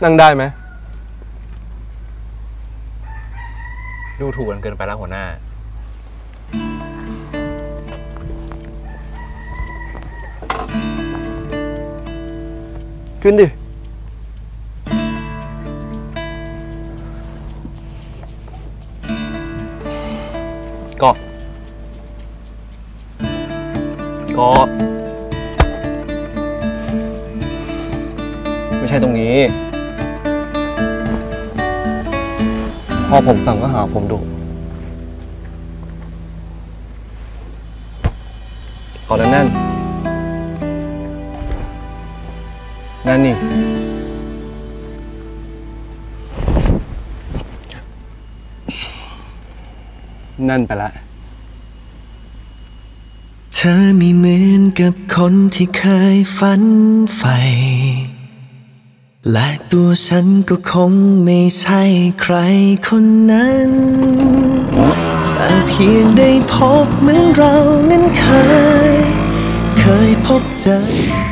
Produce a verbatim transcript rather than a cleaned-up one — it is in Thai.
นั่งได้ไหมดูถูกกันเกินไปแล้วหัวหน้าขึ้นดิก็ก็ไม่ใช่ตรงนี้พอผมสั่งก็หาผมดุขอแน่นแน่นนั่นนี่นั่นไปละเธอไม่เหมือนกับคนที่เคยฝันใฝ่และตัวฉันก็คงไม่ใช่ใครคนนั้นแต่เพียงได้พบเหมือนเรานั้นเคยเคยพบเจอ